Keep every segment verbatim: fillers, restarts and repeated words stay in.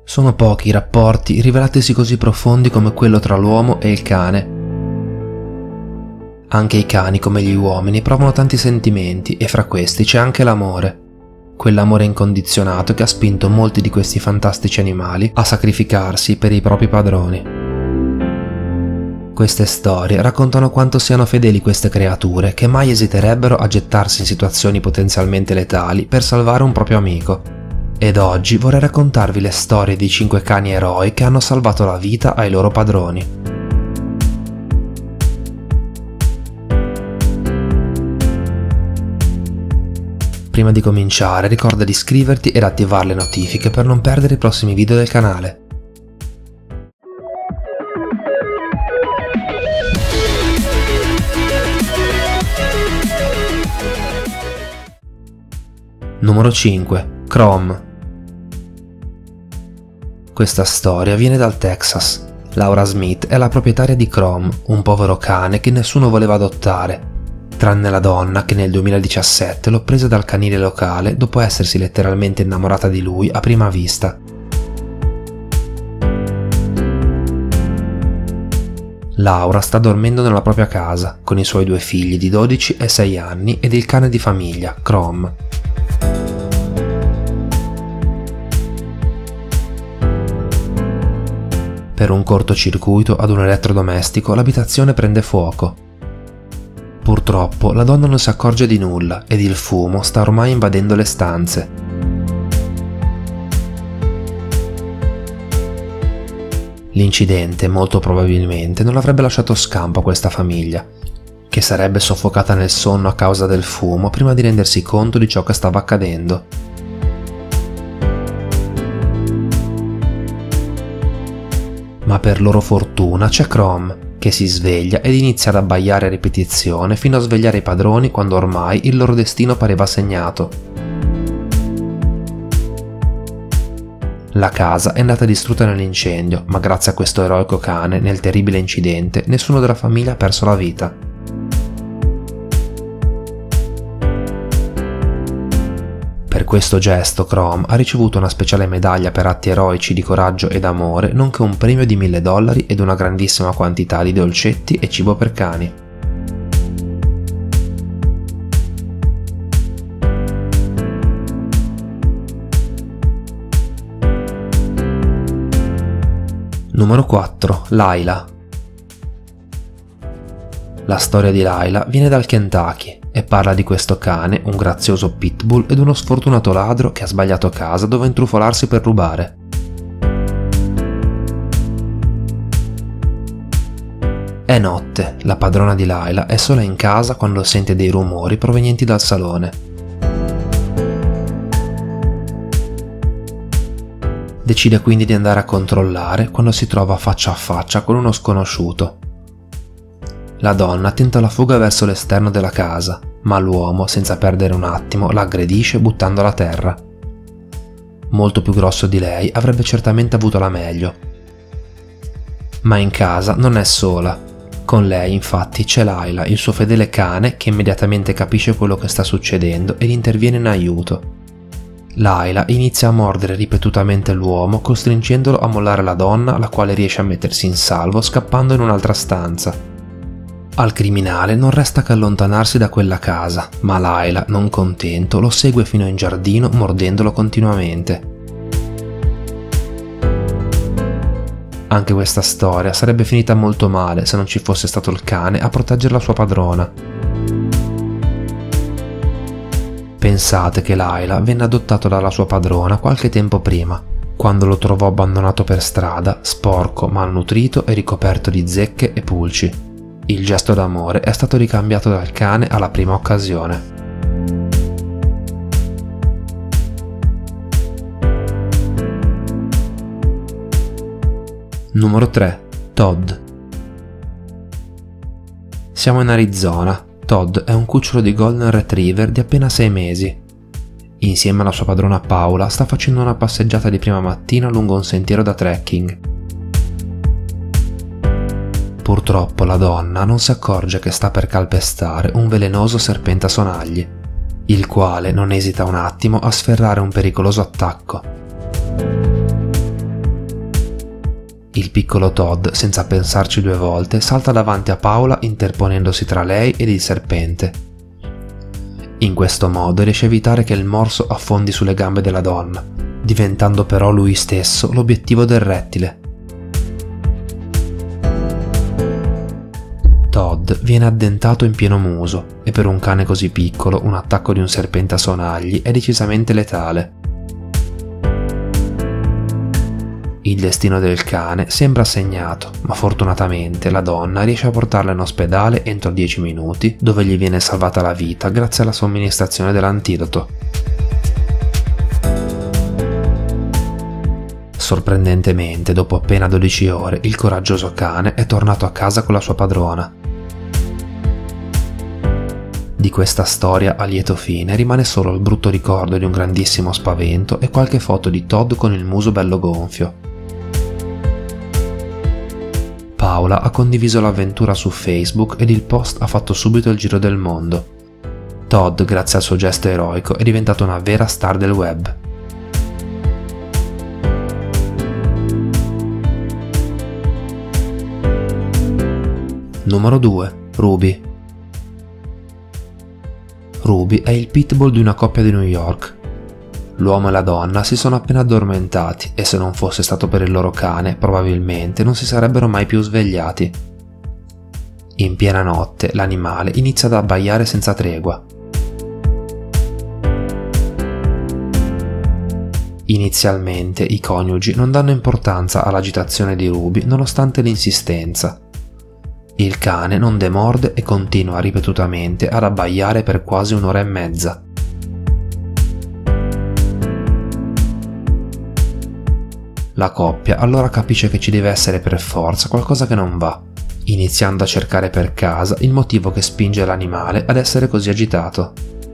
Sono pochi i rapporti rivelatisi così profondi come quello tra l'uomo e il cane. Anche i cani, come gli uomini, provano tanti sentimenti e fra questi c'è anche l'amore. Quell'amore incondizionato che ha spinto molti di questi fantastici animali a sacrificarsi per i propri padroni. Queste storie raccontano quanto siano fedeli queste creature che mai esiterebbero a gettarsi in situazioni potenzialmente letali per salvare un proprio amico. Ed oggi vorrei raccontarvi le storie di cinque cani eroi che hanno salvato la vita ai loro padroni. Prima di cominciare ricorda di iscriverti ed attivare le notifiche per non perdere i prossimi video del canale. Numero cinque. Chrome. Questa storia viene dal Texas. Laura Smith è la proprietaria di Chrome, un povero cane che nessuno voleva adottare, tranne la donna che nel duemiladiciassette lo prese dal canile locale dopo essersi letteralmente innamorata di lui a prima vista. Laura sta dormendo nella propria casa, con i suoi due figli di dodici e sei anni ed il cane di famiglia, Chrome. Per un cortocircuito ad un elettrodomestico l'abitazione prende fuoco. Purtroppo la donna non si accorge di nulla ed il fumo sta ormai invadendo le stanze. L'incidente molto probabilmente non avrebbe lasciato scampo a questa famiglia, che sarebbe soffocata nel sonno a causa del fumo prima di rendersi conto di ciò che stava accadendo. Ma per loro fortuna c'è Chrome, che si sveglia ed inizia ad abbaiare a ripetizione fino a svegliare i padroni quando ormai il loro destino pareva segnato. La casa è andata distrutta nell'incendio, ma grazie a questo eroico cane, nel terribile incidente, nessuno della famiglia ha perso la vita. Per questo gesto Chrome ha ricevuto una speciale medaglia per atti eroici di coraggio ed amore, nonché un premio di mille dollari ed una grandissima quantità di dolcetti e cibo per cani. Numero quattro. Laila. La storia di Laila viene dal Kentucky e parla di questo cane, un grazioso pitbull ed uno sfortunato ladro che ha sbagliato casa dove intrufolarsi per rubare. È notte, la padrona di Laila è sola in casa quando sente dei rumori provenienti dal salone. Decide quindi di andare a controllare quando si trova faccia a faccia con uno sconosciuto. La donna tenta la fuga verso l'esterno della casa, ma l'uomo, senza perdere un attimo, la aggredisce buttandola a terra. Molto più grosso di lei avrebbe certamente avuto la meglio. Ma in casa non è sola. Con lei, infatti, c'è Laila, il suo fedele cane, che immediatamente capisce quello che sta succedendo ed interviene in aiuto. Laila inizia a mordere ripetutamente l'uomo, costringendolo a mollare la donna, la quale riesce a mettersi in salvo scappando in un'altra stanza. Al criminale non resta che allontanarsi da quella casa, ma Laila, non contento, lo segue fino in giardino mordendolo continuamente. Anche questa storia sarebbe finita molto male se non ci fosse stato il cane a proteggere la sua padrona. Pensate che Laila venne adottato dalla sua padrona qualche tempo prima, quando lo trovò abbandonato per strada, sporco, malnutrito e ricoperto di zecche e pulci. Il gesto d'amore è stato ricambiato dal cane alla prima occasione. Numero tre. Todd. Siamo in Arizona. Todd è un cucciolo di Golden Retriever di appena sei mesi. Insieme alla sua padrona Paula sta facendo una passeggiata di prima mattina lungo un sentiero da trekking. Purtroppo la donna non si accorge che sta per calpestare un velenoso serpente a sonagli, il quale non esita un attimo a sferrare un pericoloso attacco. Il piccolo Todd, senza pensarci due volte, salta davanti a Paula interponendosi tra lei ed il serpente. In questo modo riesce a evitare che il morso affondi sulle gambe della donna, diventando però lui stesso l'obiettivo del rettile. Todd viene addentato in pieno muso e per un cane così piccolo un attacco di un serpente a sonagli è decisamente letale. Il destino del cane sembra segnato, ma fortunatamente la donna riesce a portarlo in ospedale entro dieci minuti, dove gli viene salvata la vita grazie alla somministrazione dell'antidoto. Sorprendentemente, dopo appena dodici ore, il coraggioso cane è tornato a casa con la sua padrona. Di questa storia a lieto fine rimane solo il brutto ricordo di un grandissimo spavento e qualche foto di Todd con il muso bello gonfio. Paula ha condiviso l'avventura su Facebook ed il post ha fatto subito il giro del mondo. Todd, grazie al suo gesto eroico, è diventato una vera star del web. Numero due. Ruby. Ruby è il pitbull di una coppia di New York. L'uomo e la donna si sono appena addormentati e se non fosse stato per il loro cane, probabilmente non si sarebbero mai più svegliati. In piena notte l'animale inizia ad abbaiare senza tregua. Inizialmente i coniugi non danno importanza all'agitazione di Ruby nonostante l'insistenza. Il cane non demorde e continua ripetutamente ad abbaiare per quasi un'ora e mezza. La coppia allora capisce che ci deve essere per forza qualcosa che non va, iniziando a cercare per casa il motivo che spinge l'animale ad essere così agitato.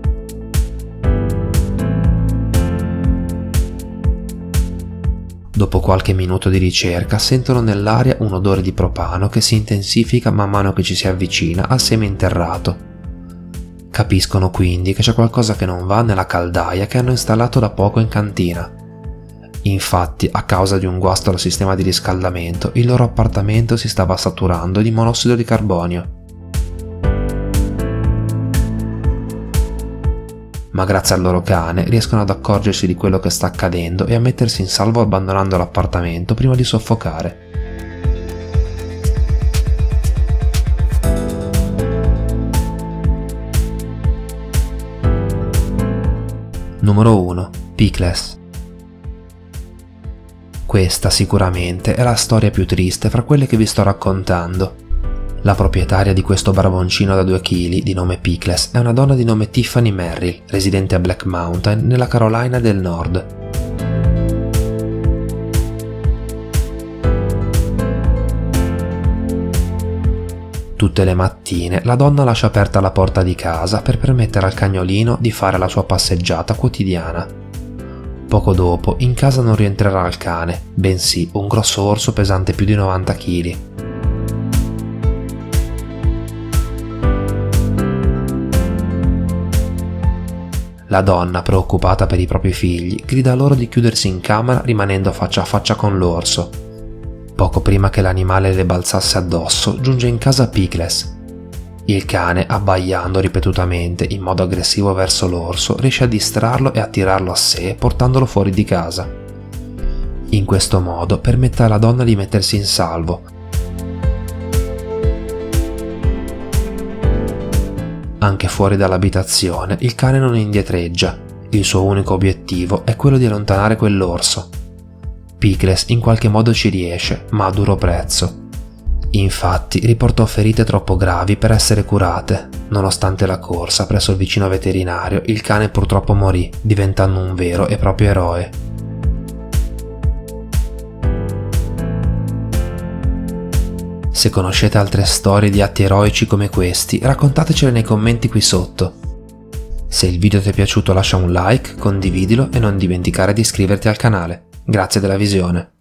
Dopo qualche minuto di ricerca sentono nell'aria un odore di propano che si intensifica man mano che ci si avvicina al seme interrato. Capiscono quindi che c'è qualcosa che non va nella caldaia che hanno installato da poco in cantina. Infatti, a causa di un guasto al sistema di riscaldamento, il loro appartamento si stava saturando di monossido di carbonio. Ma grazie al loro cane riescono ad accorgersi di quello che sta accadendo e a mettersi in salvo abbandonando l'appartamento prima di soffocare. Numero uno. Pickles. Questa sicuramente è la storia più triste fra quelle che vi sto raccontando. La proprietaria di questo barboncino da due chili, di nome Pickles, è una donna di nome Tiffany Merrill, residente a Black Mountain, nella Carolina del Nord. Tutte le mattine la donna lascia aperta la porta di casa per permettere al cagnolino di fare la sua passeggiata quotidiana. Poco dopo in casa non rientrerà il cane, bensì un grosso orso pesante più di novanta chili. La donna, preoccupata per i propri figli, grida loro di chiudersi in camera rimanendo faccia a faccia con l'orso. Poco prima che l'animale le balzasse addosso, giunge in casa Pickles. Il cane, abbaiando ripetutamente in modo aggressivo verso l'orso, riesce a distrarlo e attirarlo a sé portandolo fuori di casa. In questo modo permette alla donna di mettersi in salvo. Anche fuori dall'abitazione il cane non indietreggia, il suo unico obiettivo è quello di allontanare quell'orso. Pickles in qualche modo ci riesce, ma a duro prezzo. Infatti riportò ferite troppo gravi per essere curate. Nonostante la corsa presso il vicino veterinario, il cane purtroppo morì, diventando un vero e proprio eroe. Se conoscete altre storie di atti eroici come questi, raccontatecele nei commenti qui sotto. Se il video ti è piaciuto lascia un like, condividilo e non dimenticare di iscriverti al canale. Grazie della visione.